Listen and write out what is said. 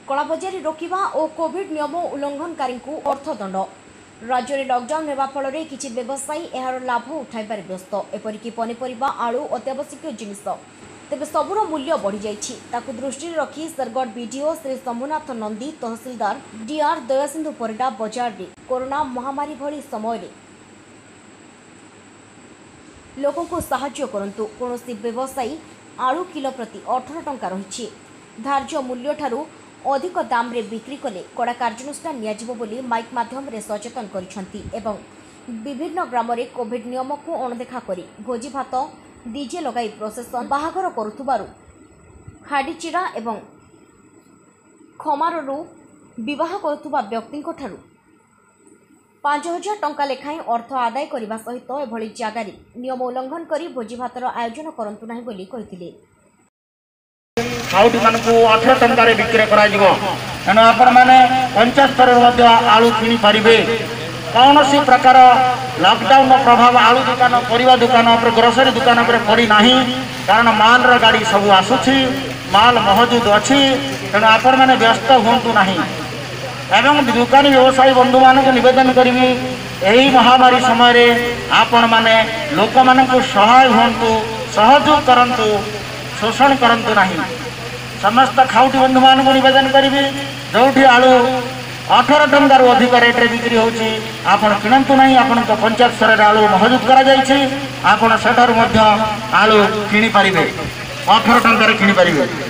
कलाबजारी रोकवा और कोविड नियम उल्लंघनकारी अर्थदंड। राज्य में लॉकडाउन होगा फल किसी व्यवसायी यार लाभ उठाइबार व्यस्त। एपरिक पनीपरिया आलू अत्यावश्यक जिनिस तेज सबुर मूल्य बढ़ी जाइछि। दृष्टि रखी सरगढ़ बीडीओ श्री शंभुनाथ नंदी तहसिलदार डीआर दयासिंधु परिडा बजार में कोरोना महामारी भली समय लोकों को साहाय्य करंतु। कौनसी व्यवसायी आलू किलो प्रति 18 टंका रही धार्य मूल्य ठारू अधिक दाम रे बिक्री कले कड़ा कार्यानुष्ठान नियाजिबो बोली माइक माध्यम रे सचेतन करिसंती एवं विभिन्न ग्राम रे कोविड नियम को अणदेखा करी भोजी भात डीजे लगाई प्रोसेसन बाहागर करुथुबारु हाडीचिरा एवं खमाररू विवाह करुथुबा व्यक्तिंको ठारू 5000 टंका लेखाएं अर्थ आदाय करने सहित एभली जगार नियम उल्लंघन करी भोजी भातर आयोजन करंतु नाही बोली कहिथिले। खाउटी मानकु 18 टंका रे बिक्री कराजिबो एनो आपण माने 75 आलू किनी पारिबे। कौनसी प्रकार लॉकडाउन प्रभाव आलू दुकान परिवा दुकान पर ग्रोसरी दुकान पर पड़ी नाही कारण माल र गाड़ी सब आसुछि माल मौजूद अछि तेणु आपण माने व्यस्त होंतु नाही एवं दुकानी व्यवसायी बंधु मान को निवेदन करी यही महामारी समय रे आपण माने लोक मान को सहाय होंतु सहयोग करंतु शोषण करंतु नाही। समस्त खाउटी बंधु मान को निवेदन करी जोठी आलू 18 टंका रु अधिक रेट रे बिक्री होची आपण किनंतु नाही। आपण तो पंचायत स्तर रे आलू मौजूद करा जायछि आपण सेठार मध्य आलू किनी पारिबे 18 टंका रे किनी पारिबे।